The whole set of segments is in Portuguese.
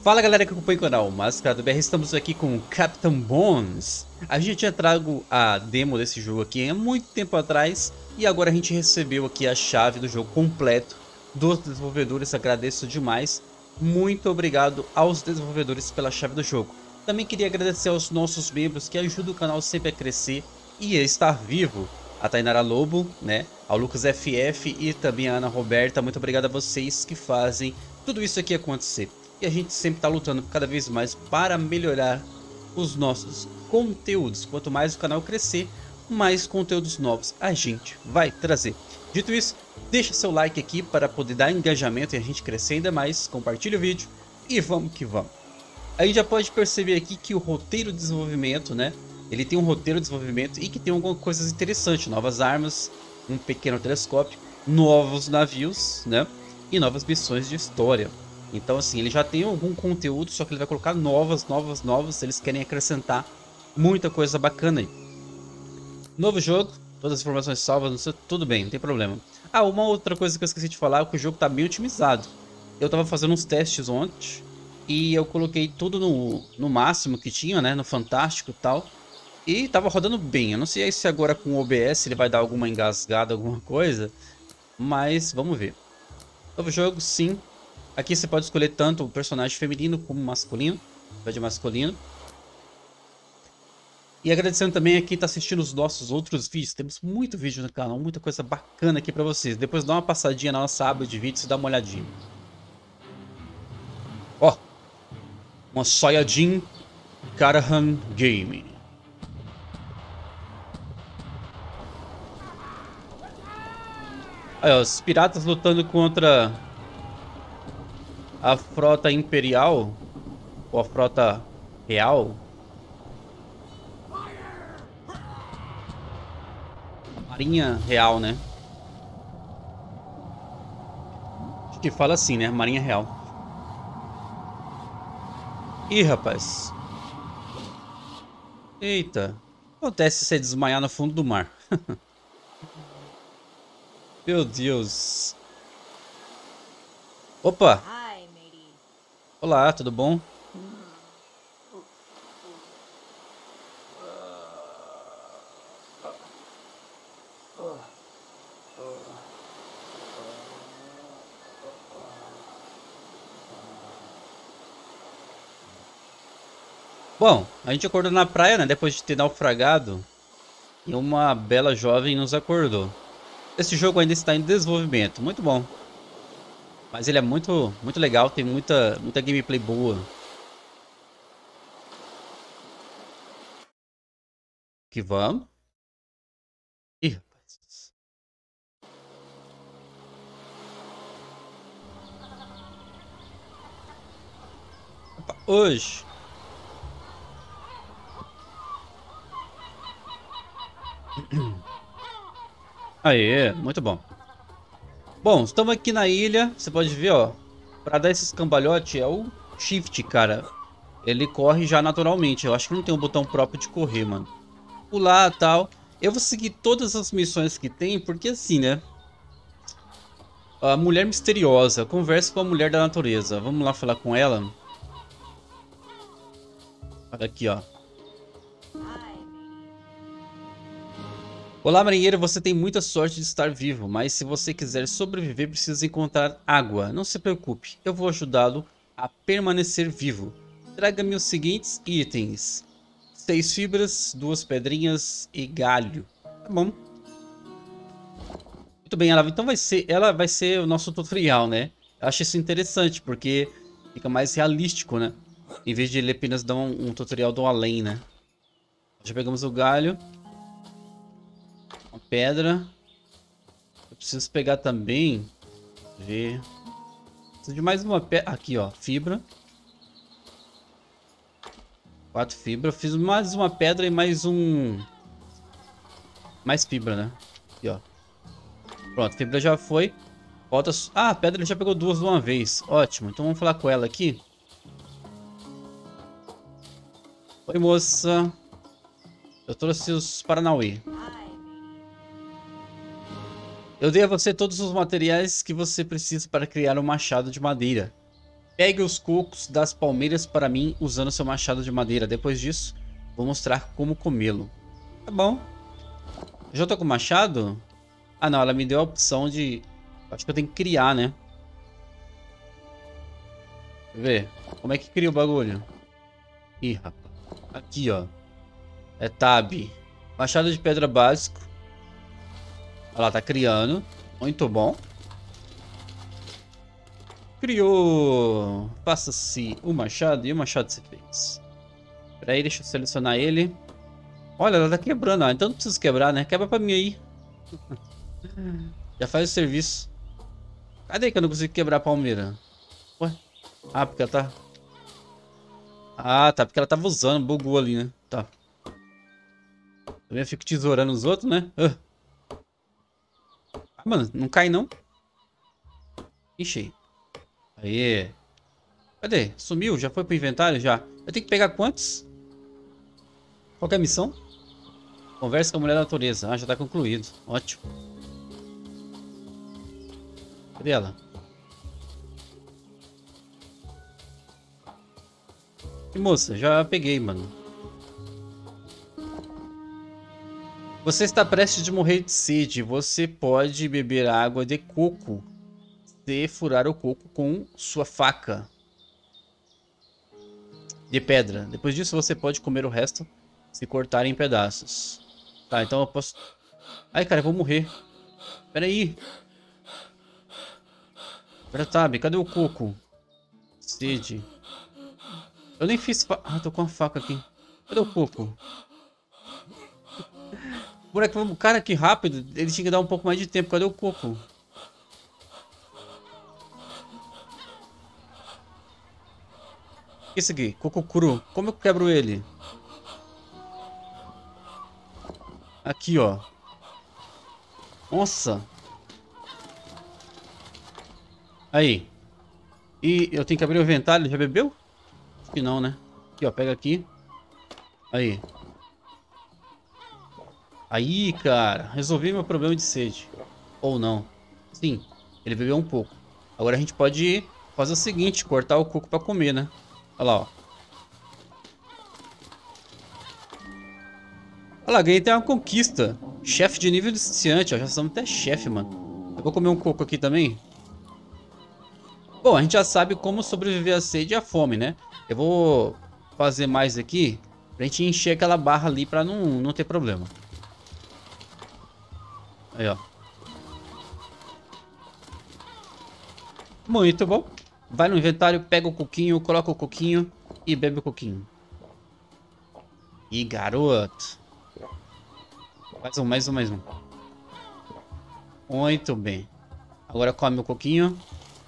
Fala galera que acompanha o canal Máscara do BR, estamos aqui com o Captain Bones. A gente já trago a demo desse jogo aqui há muito tempo atrás e agora a gente recebeu aqui a chave do jogo completo dos desenvolvedores. Agradeço demais, muito obrigado aos desenvolvedores pela chave do jogo. Também queria agradecer aos nossos membros que ajudam o canal sempre a crescer e a estar vivo. A Tainara Lobo, né, ao Lucas FF e também a Ana Roberta. Muito obrigado a vocês que fazem tudo isso aqui acontecer. E a gente sempre está lutando cada vez mais para melhorar os nossos conteúdos. Quanto mais o canal crescer, mais conteúdos novos a gente vai trazer. Dito isso, deixa seu like aqui para poder dar engajamento e a gente crescer ainda mais. Compartilha o vídeo e vamos que vamos. A gente já pode perceber aqui que o roteiro de desenvolvimento, né? Ele tem um roteiro de desenvolvimento e que tem algumas coisas interessantes. Novas armas, um pequeno telescópio, novos navios, né? E novas missões de história. Então assim, ele já tem algum conteúdo, só que ele vai colocar novas. Eles querem acrescentar muita coisa bacana aí. Novo jogo, todas as informações salvas, não sei, tudo bem, não tem problema. Ah, uma outra coisa que eu esqueci de falar é que o jogo tá bem otimizado. Eu tava fazendo uns testes ontem e eu coloquei tudo no máximo que tinha, né, no fantástico e tal. E tava rodando bem. Eu não sei se agora com o OBS ele vai dar alguma engasgada, alguma coisa, mas vamos ver. Novo jogo, sim. Aqui você pode escolher tanto o personagem feminino como masculino. Vai de masculino. E agradecendo também a quem está assistindo os nossos outros vídeos. Temos muito vídeo no canal, muita coisa bacana aqui para vocês. Depois dá uma passadinha na nossa aba de vídeos e dá uma olhadinha. Ó, uma Saiyajin Karahan Game. Aí, ó, os piratas lutando contra a frota imperial, ou a frota real. Marinha real, né? Acho que fala assim, né? Marinha real. Ih, rapaz. Eita. Acontece se você desmaiar no fundo do mar. Meu Deus. Opa. Olá, tudo bom? Bom, a gente acordou na praia, né? Depois de ter naufragado. E uma bela jovem nos acordou. Esse jogo ainda está em desenvolvimento. Muito bom. Mas ele é muito legal. Tem muita gameplay boa. Que vamos. Ih, rapaz. Opa, hoje. Aê, muito bom. Bom, estamos aqui na ilha. Você pode ver, ó. Pra dar esses cambalhote é o shift, cara. Ele corre já naturalmente. Eu acho que não tem um botão próprio de correr, mano. Pular e tal. Eu vou seguir todas as missões que tem, porque assim, né? A mulher misteriosa. Conversa com a mulher da natureza. Vamos lá falar com ela. Olha aqui, ó. Olá, marinheiro. Você tem muita sorte de estar vivo, mas se você quiser sobreviver, precisa encontrar água. Não se preocupe, eu vou ajudá-lo a permanecer vivo. Traga-me os seguintes itens: 6 fibras, 2 pedrinhas e galho. Tá bom. Muito bem, ela vai ser o nosso tutorial, né? Eu acho isso interessante, porque fica mais realístico, né? Em vez de ele apenas dar um tutorial do além, né? Já pegamos o galho. Uma pedra. Eu preciso pegar também. Ver. Preciso de mais uma pedra. Aqui, ó. Fibra. 4 fibras. Fiz mais uma pedra e mais um. Mais fibra, né? Aqui, ó. Pronto, fibra já foi. Falta. Ah, a pedra já pegou 2 de uma vez. Ótimo. Então vamos falar com ela aqui. Oi, moça. Eu trouxe os Paranauê. Eu dei a você todos os materiais que você precisa para criar um machado de madeira. Pegue os cocos das palmeiras para mim usando seu machado de madeira. Depois disso, vou mostrar como comê-lo. Tá bom. Já tô com o machado? Ah, não. Ela me deu a opção de... Acho que eu tenho que criar, né? Deixa eu ver. Como é que cria o bagulho? Ih, rapaz. Aqui, ó. É tab. Machado de pedra básico. Olha lá, tá criando. Muito bom. Criou. Faça-se o machado e o machado se fez. Pera aí, deixa eu selecionar ele. Olha, ela tá quebrando, ó. Então não preciso quebrar, né? Quebra pra mim aí. Já faz o serviço. Cadê que eu não consigo quebrar a palmeira? Ué? Ah, porque ela tá... Ah, tá. Porque ela tava usando. Bugou ali, né? Tá. Também eu fico tesourando os outros, né? Ah, mano, não cai não. Ixi. Aí. Cadê? Sumiu? Já foi pro inventário? Já. Eu tenho que pegar quantos? Qual que é a missão? Conversa com a mulher da natureza. Ah, já tá concluído. Ótimo. Cadê ela? E moça, já peguei, mano. Você está prestes a morrer de sede. Você pode beber água de coco se furar o coco com sua faca de pedra. Depois disso, você pode comer o resto se cortar em pedaços. Tá, então eu posso... Ai, cara, eu vou morrer. Pera aí. Pera, Tab, cadê o coco? Sede. Eu nem fiz... Ah, tô com a faca aqui. Cadê o coco? Moleque, cara, que rápido. Ele tinha que dar um pouco mais de tempo. Cadê o coco? O que é isso aqui? Coco cru. Como eu quebro ele? Aqui, ó. Nossa. Aí. E eu tenho que abrir o inventário. Ele já bebeu? Acho que não, né? Aqui, ó. Pega aqui. Aí. Aí, cara. Resolvi meu problema de sede. Ou não. Sim. Ele bebeu um pouco. Agora a gente pode fazer o seguinte. Cortar o coco pra comer, né? Olha lá, ó. Olha lá, ganhei até uma conquista. Chefe de nível iniciante, ó. Já somos até chefe, mano. Eu vou comer um coco aqui também. Bom, a gente já sabe como sobreviver à sede e à fome, né? Eu vou fazer mais aqui pra gente encher aquela barra ali pra não ter problema. Aí, ó. Muito bom. Vai no inventário, pega o coquinho, coloca o coquinho e bebe o coquinho. Ih, garoto. Mais um. Muito bem. Agora come o coquinho.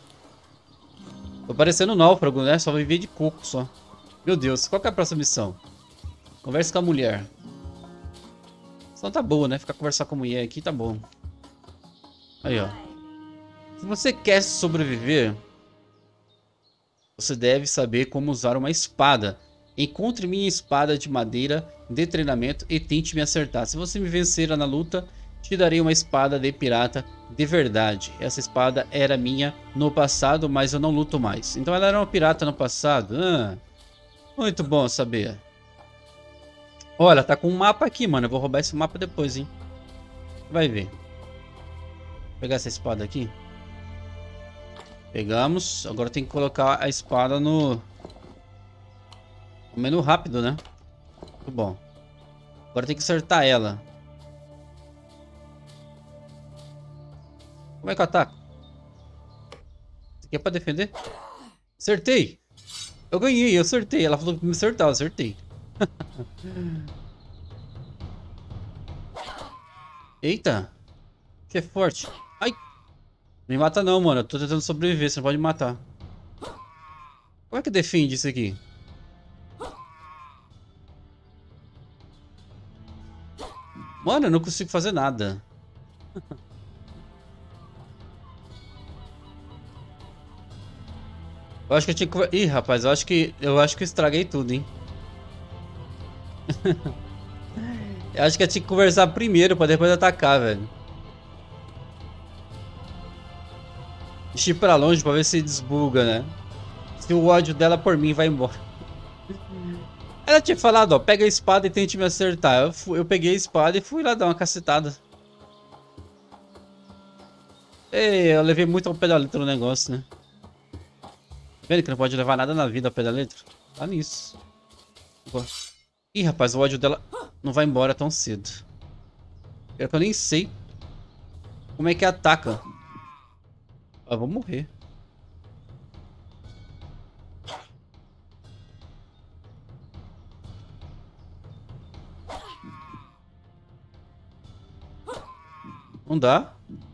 Tô parecendo um náufrago, né? Só viver de coco, só. Meu Deus, qual que é a próxima missão? Conversa com a mulher. Só tá boa, né? Ficar conversar com a mulher aqui tá bom. Aí, ó. Se você quer sobreviver, você deve saber como usar uma espada. Encontre minha espada de madeira de treinamento e tente me acertar. Se você me vencer na luta, te darei uma espada de pirata de verdade. Essa espada era minha no passado, mas eu não luto mais. Então ela era uma pirata no passado? Ah, muito bom saber. Olha, tá com um mapa aqui, mano. Eu vou roubar esse mapa depois, hein. Vai ver. Vou pegar essa espada aqui. Pegamos. Agora tem que colocar a espada no menu rápido, né? Muito bom. Agora tem que acertar ela. Como é que eu ataco? Isso aqui é pra defender? Acertei! Eu ganhei, eu acertei. Ela falou que me acertar, eu acertei. Eita! Que é forte. Ai! Não me mata não, mano. Eu tô tentando sobreviver, você não pode me matar. Como é que defende isso aqui? Mano, eu não consigo fazer nada. Eu acho que eu tinha que... Ih, rapaz, eu acho que eu estraguei tudo, hein. Eu acho que eu tinha que conversar primeiro pra depois atacar, velho. Deixa eu ir pra longe pra ver se desbuga, né? Se o ódio dela por mim vai embora. Ela tinha falado, ó, pega a espada e tente me acertar. Eu peguei a espada e fui lá dar uma cacetada. Ei, eu levei muito ao pé da letra no negócio, né? Vendo que não pode levar nada na vida ao pé da letra? Tá nisso. Ih, rapaz, o ódio dela não vai embora tão cedo. É que eu nem sei como é que ataca. Ah, eu vou morrer. Não dá.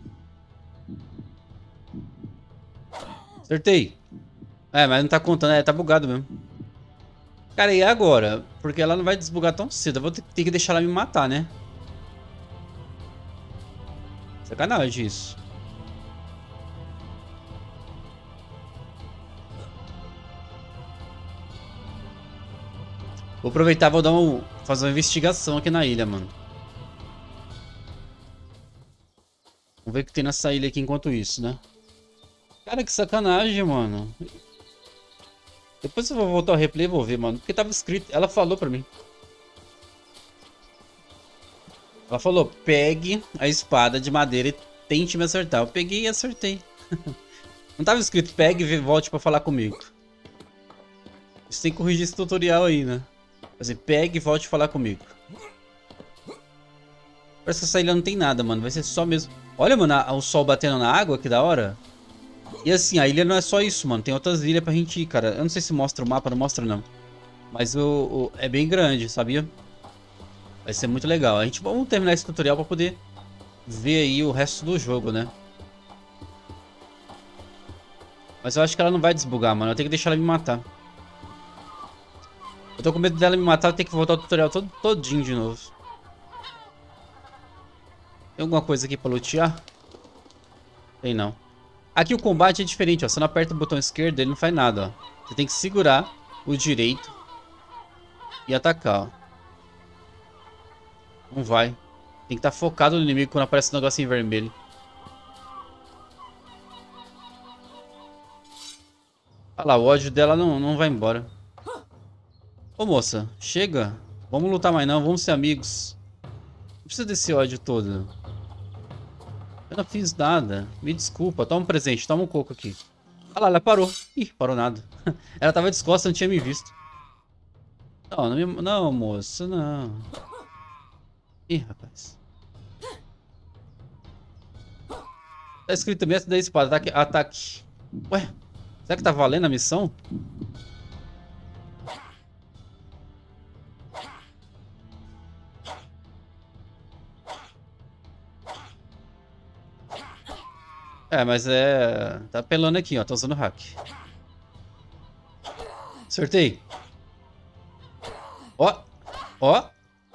Acertei. É, mas não tá contando. É, tá bugado mesmo. Cara, e agora? Porque ela não vai desbugar tão cedo. Eu vou ter que deixar ela me matar, né? Sacanagem isso. Vou aproveitar e vou fazer uma investigação aqui na ilha, mano. Vamos ver o que tem nessa ilha aqui enquanto isso, né? Cara, que sacanagem, mano. Depois eu vou voltar ao replay e vou ver, mano. Porque tava escrito. Ela falou pra mim. Ela falou, pegue a espada de madeira e tente me acertar. Eu peguei e acertei. Não tava escrito, pegue e volte pra falar comigo. Você tem que corrigir esse tutorial aí, né? Fazer, pegue e volte a falar comigo. Parece que essa ilha não tem nada, mano. Vai ser só mesmo... Olha, mano, o sol batendo na água, que da hora. E assim, a ilha não é só isso, mano. Tem outras ilhas pra gente ir, cara. Eu não sei se mostra o mapa, não mostra não. Mas é bem grande, sabia? Vai ser muito legal. Vamos terminar esse tutorial pra poder ver aí o resto do jogo, né? Mas eu acho que ela não vai desbugar, mano. Eu tenho que deixar ela me matar. Eu tô com medo dela me matar, eu tenho que voltar o tutorial todinho de novo. Tem alguma coisa aqui pra lutear? Tem não. Aqui o combate é diferente, ó. Você não aperta o botão esquerdo, ele não faz nada, ó. Você tem que segurar o direito e atacar, ó. Não vai. Tem que estar focado no inimigo quando aparece um negocinho vermelho. Olha lá, o ódio dela não vai embora. Ô moça, chega. Vamos lutar mais não, vamos ser amigos. Não precisa desse ódio todo. Eu não fiz nada. Me desculpa, toma um presente, toma um coco aqui. Olha lá, ela parou. Ih, parou nada. Ela tava descosta, não tinha me visto. Não, moça, não. Ih, rapaz. Tá escrito também essa da espada, ataque. Ué, será que tá valendo a missão? É, mas é... Tá apelando aqui, ó. Tá usando hack. Acertei. Ó. Ó.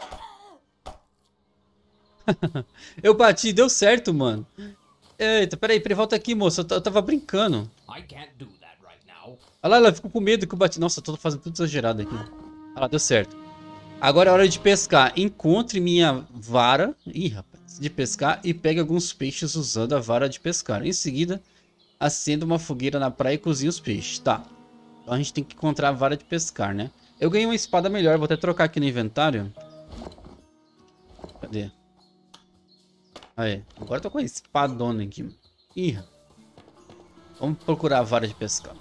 Eu bati, deu certo, mano. Eita, peraí, volta aqui, moça. Eu tava brincando. Olha lá, ela ficou com medo que eu bati. Nossa, eu tô fazendo tudo exagerado aqui. Olha lá, deu certo. Agora é hora de pescar. Encontre minha vara. Ih, rapaz. De pescar e pegue alguns peixes usando a vara de pescar. Em seguida, acenda uma fogueira na praia e cozinhe os peixes. Tá. Então a gente tem que encontrar a vara de pescar, né? Eu ganhei uma espada melhor. Vou até trocar aqui no inventário. Cadê? Aí. Agora eu tô com a espadona aqui. Ih. Vamos procurar a vara de pescar.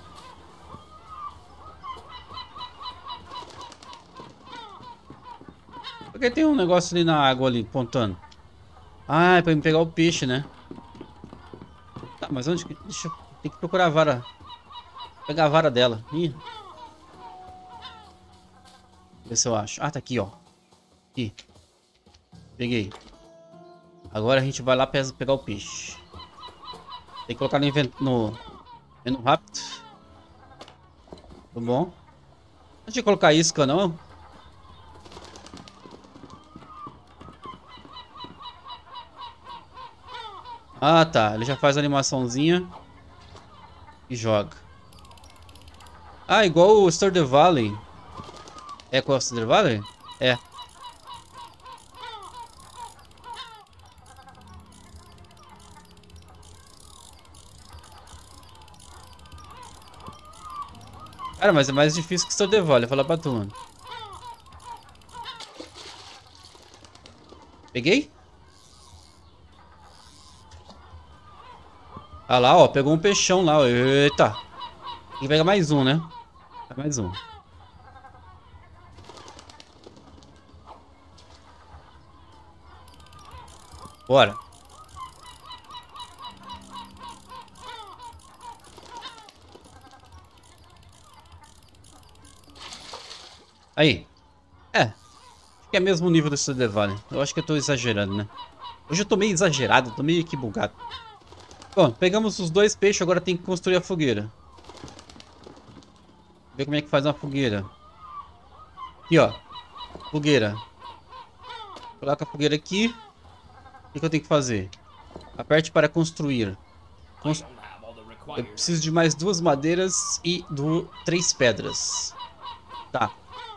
Porque tem um negócio ali na água ali, pontando. Ah, é pra me pegar o peixe, né? Tá, mas onde que... Deixa eu... Tem que procurar a vara. Pegar a vara dela. Ih. Ver se eu acho. Ah, tá aqui, ó. Aqui. Peguei. Agora a gente vai lá pegar o peixe. Tem que colocar no menu rápido. Tá bom. Não tinha que colocar isca, não? Ah, tá. Ele já faz a animaçãozinha. E joga. Ah, igual o Stardew Valley. É com o Stardew Valley? É. Cara, mas é mais difícil que Stardew Valley, falar pra tu, mano. Peguei? Ah lá, ó, pegou um peixão lá, ó. Eita. Tem que pegar mais um, né? Pega mais um. Bora. Aí. É. Acho que é mesmo o nível do Stardew Valley. Eu acho que eu tô exagerando, né? Hoje eu tô meio exagerado, tô meio que bugado. Bom, pegamos os dois peixes, agora tem que construir a fogueira. Ver como é que faz uma fogueira. Aqui, ó. Fogueira. Coloca a fogueira aqui. O que eu tenho que fazer? Aperte para construir. Eu preciso de mais 2 madeiras e 3 pedras. Tá.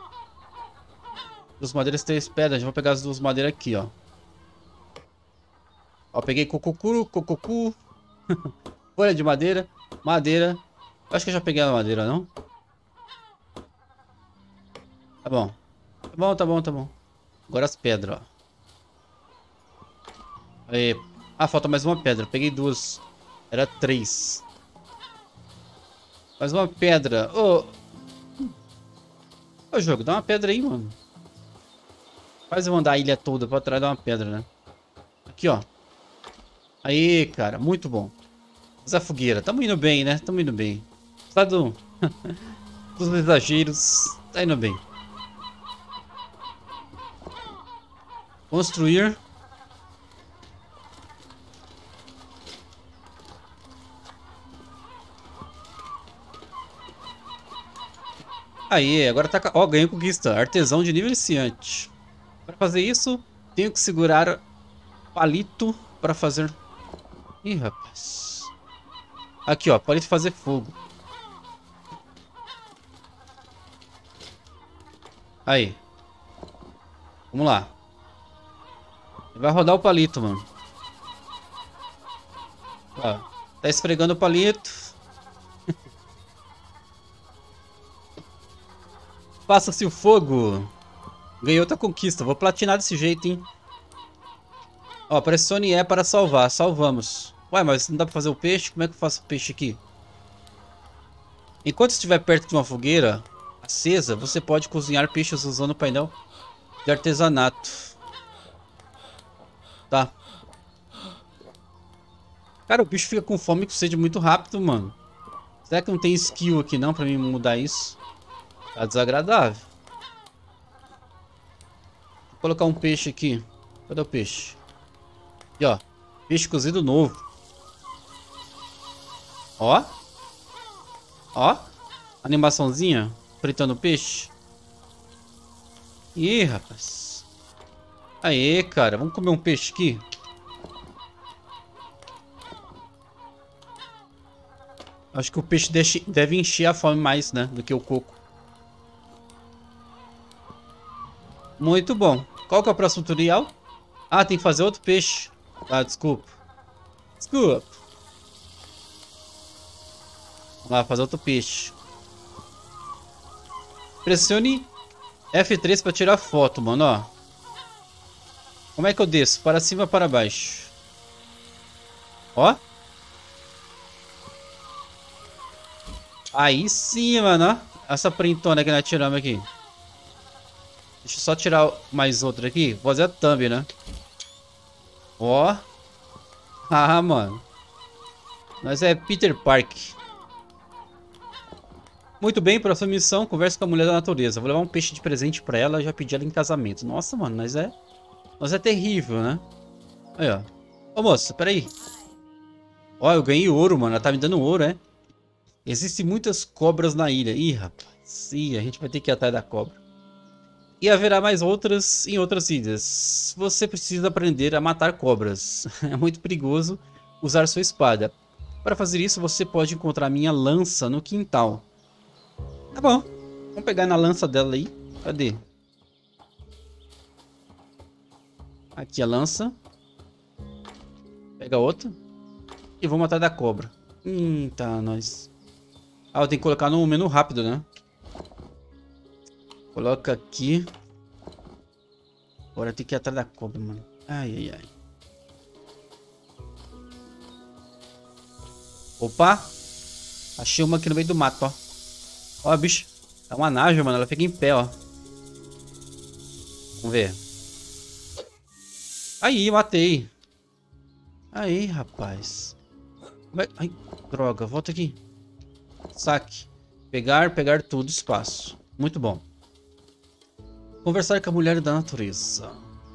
2 madeiras e 3 pedras. Vou pegar as 2 madeiras aqui, ó. Ó, peguei cococu. Folha de madeira. Madeira. Eu acho que eu já peguei a madeira, não? Tá bom. Tá bom. Agora as pedras, ó. Aí. Ah, falta mais uma pedra. Peguei 2. Era 3. Mais uma pedra. Ô, ô jogo, dá uma pedra aí, mano. Faz eu andar a ilha toda pra trás dar uma pedra, né? Aqui, ó. Aí, cara. Muito bom. Usa fogueira. Tamo indo bem, né? Tamo indo bem. Apesar dos exageros, tá indo bem. Construir. Aí, agora tá... Ó, ganhei conquista. Artesão de nível iniciante. Para fazer isso, tenho que segurar palito para fazer... Ih, rapaz. Aqui, ó. Palito fazer fogo. Aí. Vamos lá. Vai rodar o palito, mano. Ó, tá esfregando o palito. Passa-se o fogo. Ganhei outra conquista. Vou platinar desse jeito, hein. Ó, pressione E para salvar. Salvamos. Ué, mas não dá pra fazer o peixe? Como é que eu faço o peixe aqui? Enquanto estiver perto de uma fogueira acesa, você pode cozinhar peixes usando o painel de artesanato. Tá. Cara, o bicho fica com fome e com sede muito rápido, mano. Será que não tem skill aqui não pra mim mudar isso? Tá desagradável. Vou colocar um peixe aqui. Cadê o peixe? Aqui, ó. Peixe cozido novo. Ó. Ó. Animaçãozinha. Fritando peixe. Ih, rapaz. Aê, cara. Vamos comer um peixe aqui. Acho que o peixe deve encher a fome mais, né? Do que o coco. Muito bom. Qual que é o próximo tutorial? Ah, tem que fazer outro peixe. Ah, desculpa. Desculpa. Vamos lá, fazer outro peixe. Pressione F3 para tirar foto, mano, ó. Como é que eu desço? Para cima ou para baixo? Ó. Aí sim, mano, ó. Essa printona que nós tiramos aqui. Deixa eu só tirar mais outra aqui. Vou fazer a thumb, né? Ó. Ah, mano. Nós é Peter Park. Muito bem, próxima missão. Conversa com a mulher da natureza. Vou levar um peixe de presente pra ela e já pedi ela em casamento. Nossa, mano, nós é terrível, né? Aí, ó. Ô, moça, peraí. Ó, eu ganhei ouro, mano. Ela tá me dando ouro, é? Existem muitas cobras na ilha. Ih, rapaz. Ih, a gente vai ter que ir atrás da cobra. E haverá mais outras em outras ilhas. Você precisa aprender a matar cobras. É muito perigoso usar sua espada. Para fazer isso, você pode encontrar minha lança no quintal. Tá bom. Vamos pegar na lança dela aí. Cadê? Aqui a lança. Pega outra. E vou matar da cobra. Tá, nós. Ah, eu tenho que colocar no menu rápido, né? Coloca aqui. Agora tem que ir atrás da cobra, mano. Ai, ai, ai. Opa! Achei uma aqui no meio do mato, ó. Ó, bicho. É uma naja, mano. Ela fica em pé, ó. Vamos ver. Aí, matei. Aí, rapaz. Ai, droga. Volta aqui. Saque. Pegar tudo. Espaço. Muito bom. Conversar com a mulher da natureza.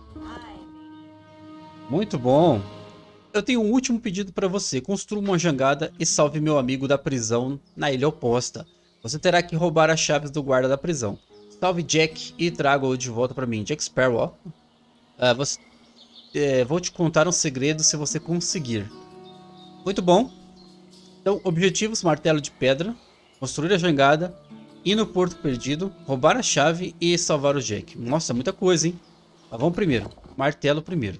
Muito bom. Eu tenho um último pedido para você. Construa uma jangada e salve meu amigo da prisão na ilha oposta. Você terá que roubar as chaves do guarda da prisão. Salve Jack e traga-o de volta para mim. Jack Sparrow, ó. Vou te contar um segredo se você conseguir. Muito bom. Então, objetivos: martelo de pedra, construir a jangada, ir no porto perdido, roubar a chave e salvar o Jack. Nossa, muita coisa, hein? Mas vamos primeiro. Martelo primeiro.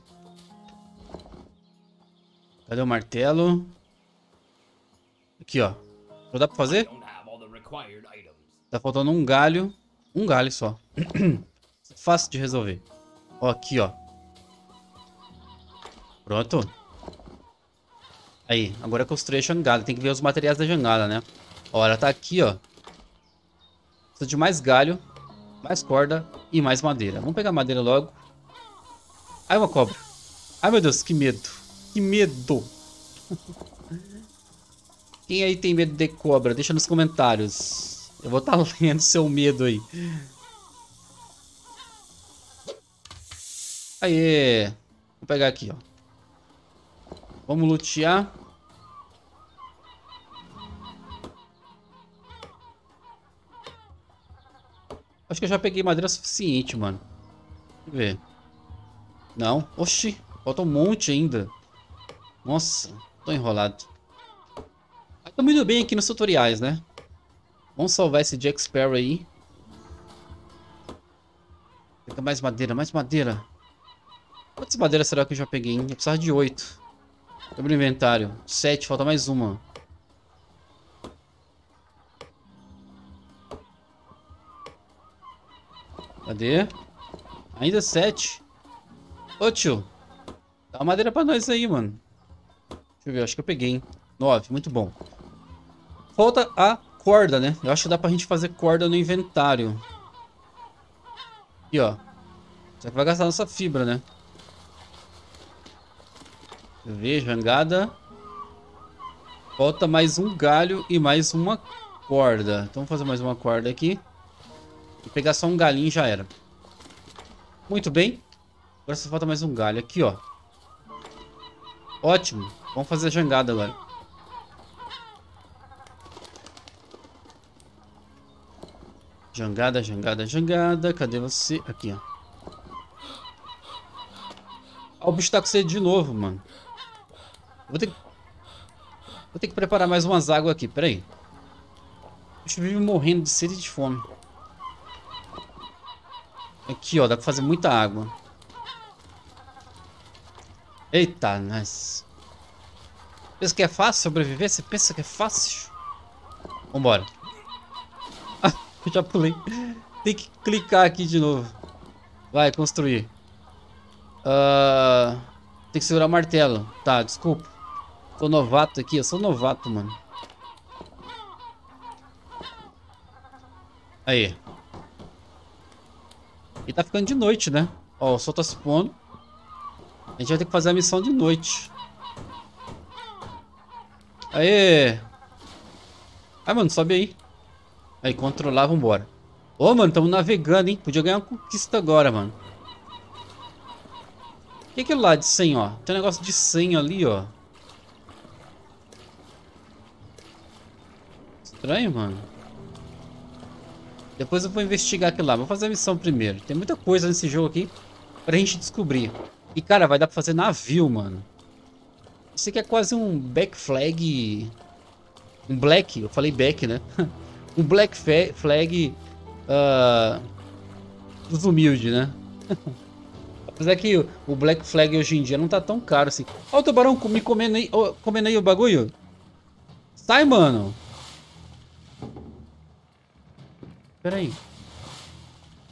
Cadê o martelo? Aqui, ó. Não dá pra fazer? Tá faltando um galho. Um galho só. Fácil de resolver. Ó, aqui, ó. Pronto. Aí, agora eu construí a jangada. Tem que ver os materiais da jangada, né? Ó, ela tá aqui, ó. Precisa de mais galho, mais corda e mais madeira. Vamos pegar madeira logo. Ai, uma cobra. Ai, meu Deus, que medo. Que medo. Quem aí tem medo de cobra? Deixa nos comentários. Eu vou estar lendo seu medo aí. Aê. Vou pegar aqui, ó. Vamos lutear. Acho que eu já peguei madeira suficiente, mano. Deixa eu ver. Não. Oxi. Falta um monte ainda. Nossa. Tô enrolado. Tô muito bem aqui nos tutoriais, né? Vamos salvar esse Jack Sparrow aí. Pega mais madeira, mais madeira. Quantas madeiras será que eu já peguei, hein? Eu precisava de 8. Abre o inventário. 7, falta mais uma. Cadê? Ainda 7. Ô tio, dá uma madeira pra nós aí, mano. Deixa eu ver, acho que eu peguei, hein? 9, muito bom. Falta a corda, né? Eu acho que dá pra gente fazer corda no inventário. Aqui, ó. Só que vai gastar nossa fibra, né? Deixa eu ver, jangada. Falta mais um galho e mais uma corda. Então vamos fazer mais uma corda aqui. E pegar só um galinho já era. Muito bem. Agora só falta mais um galho aqui, ó. Ótimo. Vamos fazer a jangada agora. Jangada, jangada, jangada. Cadê você? Aqui, ó. Ah, o bicho tá com sede de novo, mano. Vou ter que preparar mais umas águas aqui. Pera aí. O bicho vive morrendo de sede e de fome. Aqui, ó. Dá pra fazer muita água. Eita, nice. Pensa que é fácil sobreviver? Você pensa que é fácil? Vambora. Ah, eu já pulei. Tem que clicar aqui de novo. Vai, construir. Tem que segurar o martelo. Tá, desculpa. Tô novato aqui. Eu sou novato, mano. Aí. E tá ficando de noite, né? Ó, o sol tá se pondo. A gente vai ter que fazer a missão de noite. Aê! Ai, mano, sobe aí. Aí, controlar, vambora. Ô, mano, tamo navegando, hein? Podia ganhar uma conquista agora, mano. O que é aquilo lá de 100, ó? Tem um negócio de 100 ali, ó. Estranho, mano. Depois eu vou investigar aquilo lá. Vou fazer a missão primeiro. Tem muita coisa nesse jogo aqui pra gente descobrir. E, cara, vai dar pra fazer navio, mano. Isso aqui é quase um back flag. Um black, eu falei back, né? Um black flag dos humildes, né? Apesar que o black flag hoje em dia não tá tão caro assim. Ó o tubarão me comendo aí, comendo aí o bagulho. Sai, mano. Pera aí.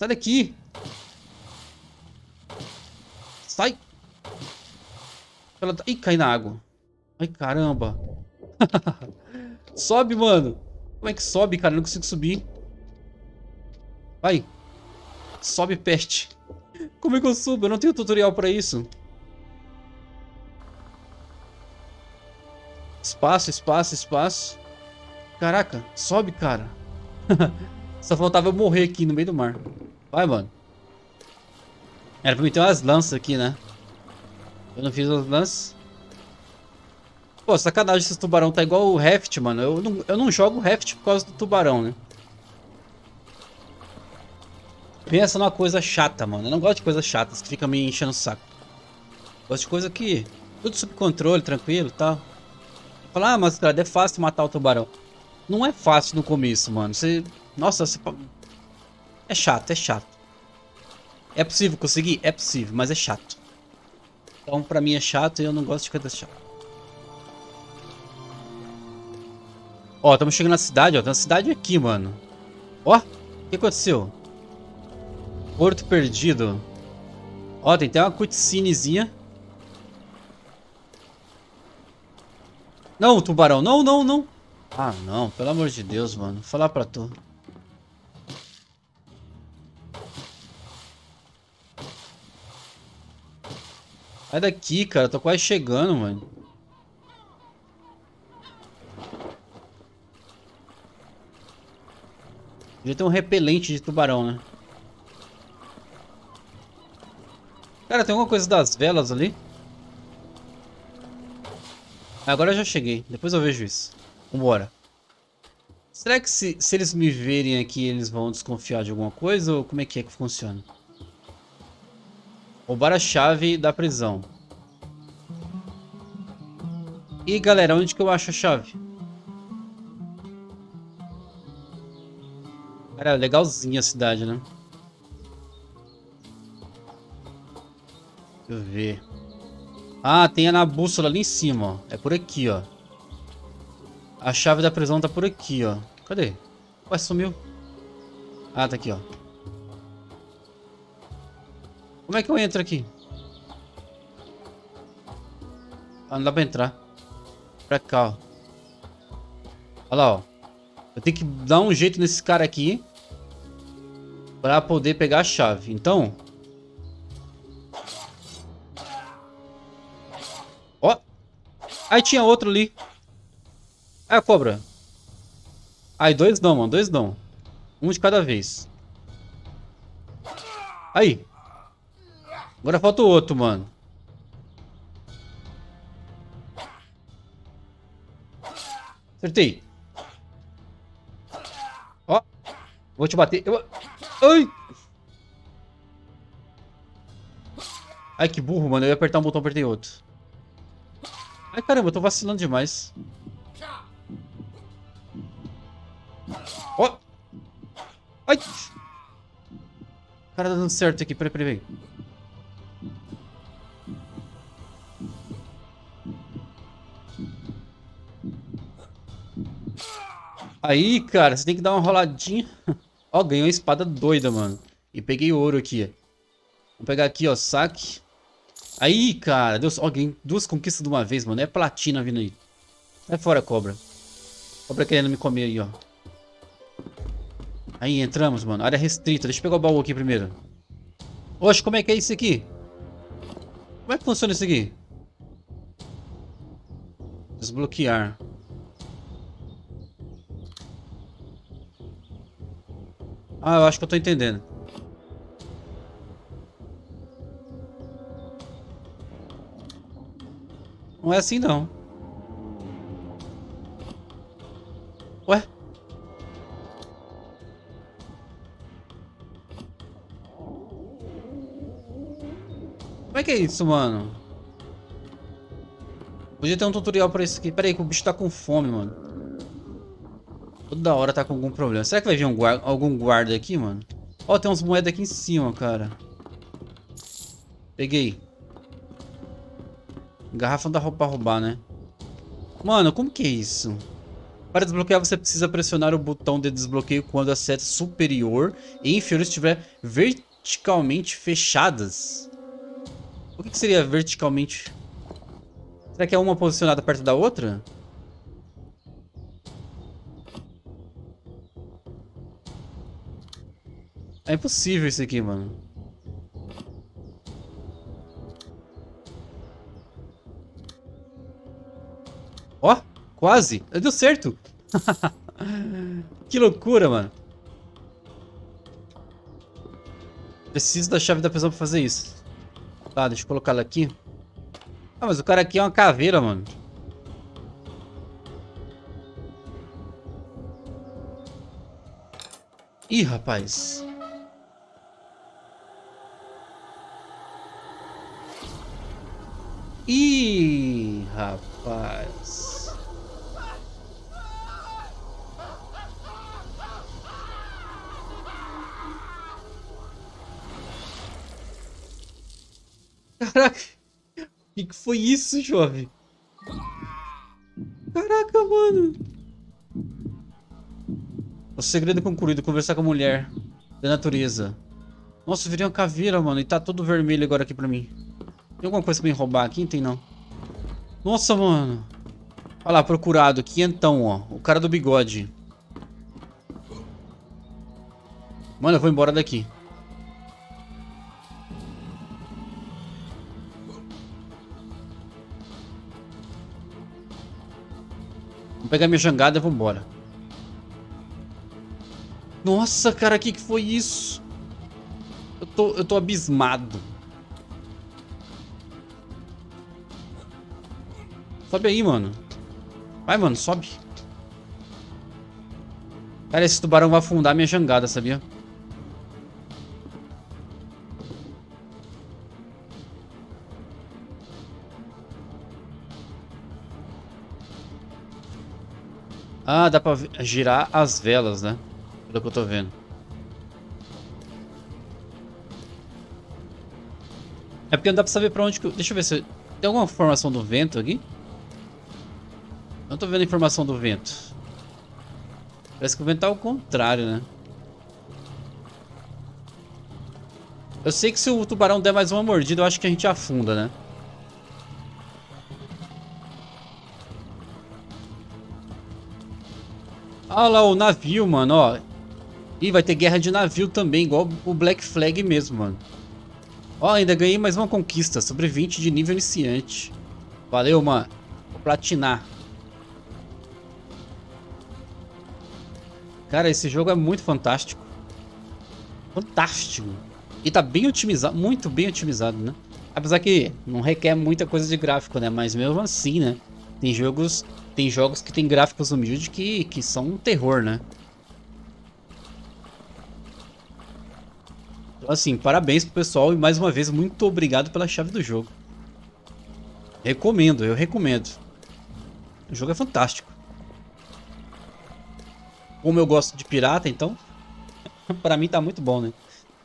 Sai daqui. Sai. Ih, cai na água. Ai, caramba. Sobe, mano. Como é que sobe, cara? Eu não consigo subir. Vai. Sobe, peste. Como é que eu subo? Eu não tenho tutorial pra isso. Espaço, espaço, espaço. Caraca, sobe, cara. Só faltava eu morrer aqui no meio do mar. Vai, mano. Era pra mim ter umas lanças aqui, né? Eu não fiz as lanças. Pô, sacanagem, esses tubarão tá igual o Raft, mano. Eu não jogo Raft por causa do tubarão, né? Pensa numa coisa chata, mano. Eu não gosto de coisas chatas que fica me enchendo o saco. Gosto de coisa que... tudo sob controle, tranquilo e tal. Falar, ah, mas cara, é fácil matar o tubarão. Não é fácil no começo, mano. Você... nossa, você... é chato, é chato. É possível conseguir? É possível, mas é chato. Então, pra mim é chato e eu não gosto de coisa chata. Ó, estamos chegando na cidade, ó. Tem uma cidade aqui, mano. Ó, o que aconteceu? Porto perdido. Ó, tem até uma cutscenezinha. Não, tubarão. Não, não, não. Ah, não. Pelo amor de Deus, mano. Vou falar pra tu. Sai daqui, cara. Tô quase chegando, mano. Devia ter um repelente de tubarão, né? Cara, tem alguma coisa das velas ali? Agora eu já cheguei. Depois eu vejo isso. Vambora. Será que se eles me verem aqui, eles vão desconfiar de alguma coisa? Ou como é que funciona? Roubar a chave da prisão. E galera, onde que eu acho a chave? Cara, legalzinha a cidade, né? Deixa eu ver. Ah, tem a na bússola ali em cima, ó. É por aqui, ó. A chave da prisão tá por aqui, ó. Cadê? Ué, sumiu. Ah, tá aqui, ó. Como é que eu entro aqui? Ah, não dá pra entrar. Pra cá, ó. Olha lá, ó. Eu tenho que dar um jeito nesse cara aqui pra poder pegar a chave. Então... ó. Aí tinha outro ali. Ah, a cobra. Aí, dois não, mano. Dois não. Um de cada vez. Aí. Agora falta o outro, mano. Acertei. Ó. Vou te bater. Ai. Ai, que burro, mano. Eu ia apertar um botão, apertei outro. Ai, caramba, eu tô vacilando demais. Ó. Ai. Cara, tá dando certo aqui. Peraí, peraí, peraí. Aí, cara, você tem que dar uma roladinha. Ó, ganhei uma espada doida, mano. E peguei ouro aqui. Vou pegar aqui, ó, saque. Aí, cara, Deus, ó, ganhei duas conquistas de uma vez, mano. É platina vindo aí. Sai fora, cobra. Cobra querendo me comer aí, ó. Aí, entramos, mano. Área restrita. Deixa eu pegar o baú aqui primeiro. Oxe, como é que é isso aqui? Como é que funciona isso aqui? Desbloquear. Ah, eu acho que eu tô entendendo. Não é assim, não. Ué? Como é que é isso, mano? Podia ter um tutorial pra isso aqui. Pera aí, que o bicho tá com fome, mano. Toda hora tá com algum problema. Será que vai vir algum guarda aqui, mano? Ó, tem umas moedas aqui em cima, cara. Peguei. Garrafa não dá pra roubar, né? Mano, como que é isso? Para desbloquear, você precisa pressionar o botão de desbloqueio quando a seta superior e inferior estiver verticalmente fechadas. O que seria verticalmente? Será que é uma posicionada perto da outra? É impossível isso aqui, mano. Ó, quase. Deu certo. Que loucura, mano. Preciso da chave da prisão pra fazer isso. Tá, deixa eu colocar ela aqui. Ah, mas o cara aqui é uma caveira, mano. Ih, rapaz. Ih, rapaz. Caraca. O que foi isso, jovem? Caraca, mano. O segredo é concluído. Conversar com a mulher da natureza. Nossa, eu virei uma caveira, mano. E tá tudo vermelho agora aqui pra mim. Tem alguma coisa pra me roubar aqui? Não tem, não. Nossa, mano. Olha lá, procurado. Aqui então, ó. O cara do bigode. Mano, eu vou embora daqui. Vou pegar minha jangada e vou embora. Nossa, cara, o que foi isso? Eu tô abismado. Sobe aí, mano. Vai, mano, sobe. Cara, esse tubarão vai afundar minha jangada, sabia? Ah, dá pra girar as velas, né? Pelo que eu tô vendo. É porque não dá pra saber pra onde que... Deixa eu ver se... Tem alguma informação do vento aqui? Não tô vendo a informação do vento. Parece que o vento tá ao contrário, né? Eu sei que se o tubarão der mais uma mordida, eu acho que a gente afunda, né? Olha lá o navio, mano, ó. Ih, vai ter guerra de navio também, igual o Black Flag mesmo, mano. Ó, ainda ganhei mais uma conquista. Sobrevivente de nível iniciante. Valeu, mano. Vou platinar. Cara, esse jogo é muito fantástico. Fantástico. E tá bem otimizado, muito bem otimizado, né? Apesar que não requer muita coisa de gráfico, né? Mas mesmo assim, né? Tem jogos que tem gráficos humildes que são um terror, né? Então, assim, parabéns pro pessoal e mais uma vez, muito obrigado pela chave do jogo. Recomendo, eu recomendo. O jogo é fantástico. Como eu gosto de pirata, então, pra mim tá muito bom, né?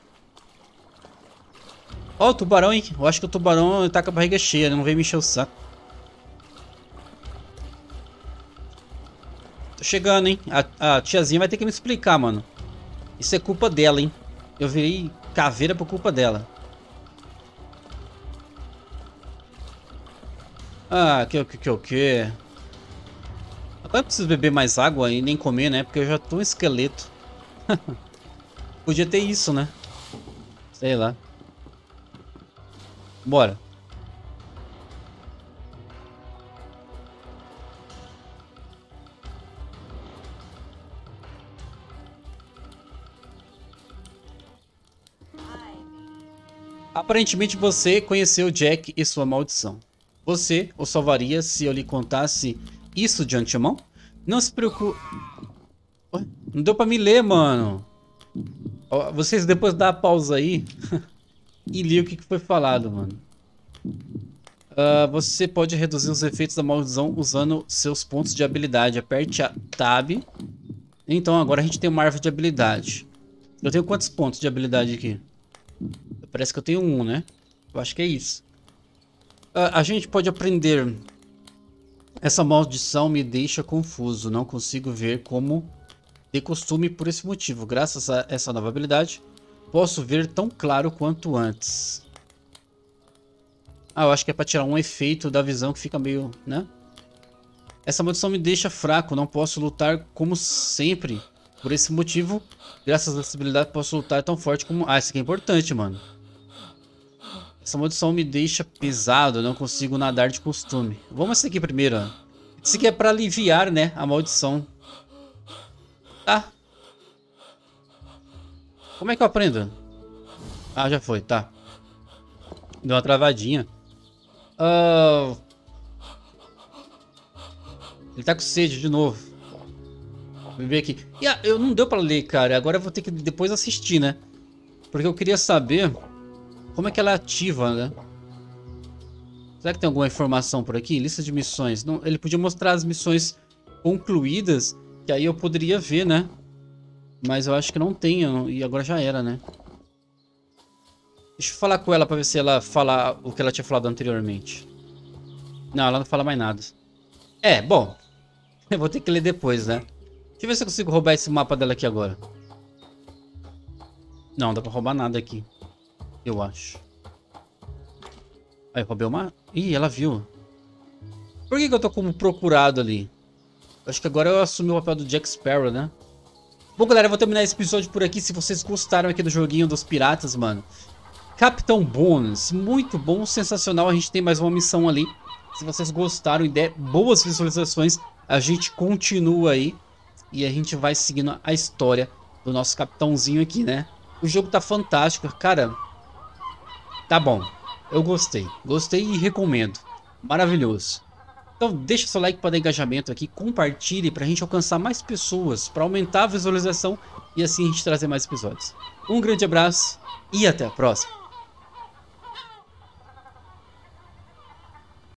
Ó, o tubarão, hein? Eu acho que o tubarão tá com a barriga cheia, né? Não vem me encher o saco. Tô chegando, hein? A tiazinha vai ter que me explicar, mano. Isso é culpa dela, hein? Eu virei caveira por culpa dela. Ah, que? Agora eu preciso beber mais água e nem comer, né? Porque eu já tô um esqueleto. Podia ter isso, né? Sei lá. Bora. Aparentemente você conheceu Jack e sua maldição. Você o salvaria se eu lhe contasse isso de antemão? Não se preocupe. Ué, não deu pra me ler, mano. Ó, vocês depois dá a pausa aí e li o que foi falado, mano. Você pode reduzir os efeitos da maldição usando seus pontos de habilidade. Aperte a Tab. Então agora a gente tem uma árvore de habilidade. Eu tenho quantos pontos de habilidade aqui? Parece que eu tenho um, né? Eu acho que é isso. A gente pode aprender Essa maldição me deixa confuso. Não consigo ver como ter costume por esse motivo. Graças a essa nova habilidade, posso ver tão claro quanto antes. Ah, eu acho que é pra tirar um efeito da visão que fica meio, né? Essa maldição me deixa fraco. Não posso lutar como sempre. Por esse motivo, graças a essa habilidade, posso lutar tão forte como... Ah, isso aqui é importante, mano. Essa maldição me deixa pesado, eu não consigo nadar de costume. Vamos esse aqui primeiro, ó. Esse aqui é pra aliviar, né, a maldição. Tá. Como é que eu aprendo? Ah, já foi, tá. Deu uma travadinha. Ele tá com sede de novo. Vou ver aqui. Eu não deu pra ler, cara. Agora eu vou ter que depois assistir, né? Porque eu queria saber como é que ela é ativa, né? Será que tem alguma informação por aqui? Lista de missões. Não, ele podia mostrar as missões concluídas, que aí eu poderia ver, né? Mas eu acho que não tem, e agora já era, né? Deixa eu falar com ela pra ver se ela fala o que ela tinha falado anteriormente. Não, ela não fala mais nada. É, bom. Eu vou ter que ler depois, né? Deixa eu ver se eu consigo roubar esse mapa dela aqui agora. Não, dá pra roubar nada aqui. Eu acho. Aí, roubei uma... Ih, ela viu. Por que eu tô como procurado ali? Acho que agora eu assumi o papel do Jack Sparrow, né? Bom, galera, eu vou terminar esse episódio por aqui. Se vocês gostaram aqui do joguinho dos piratas, mano. Capitão Bones, muito bom, sensacional. A gente tem mais uma missão ali. Se vocês gostaram e der boas visualizações, a gente continua aí. E a gente vai seguindo a história do nosso capitãozinho aqui, né? O jogo tá fantástico, cara. Tá bom, eu gostei. Gostei e recomendo. Maravilhoso. Então deixa seu like para dar engajamento aqui, compartilhe para a gente alcançar mais pessoas, para aumentar a visualização e assim a gente trazer mais episódios. Um grande abraço e até a próxima.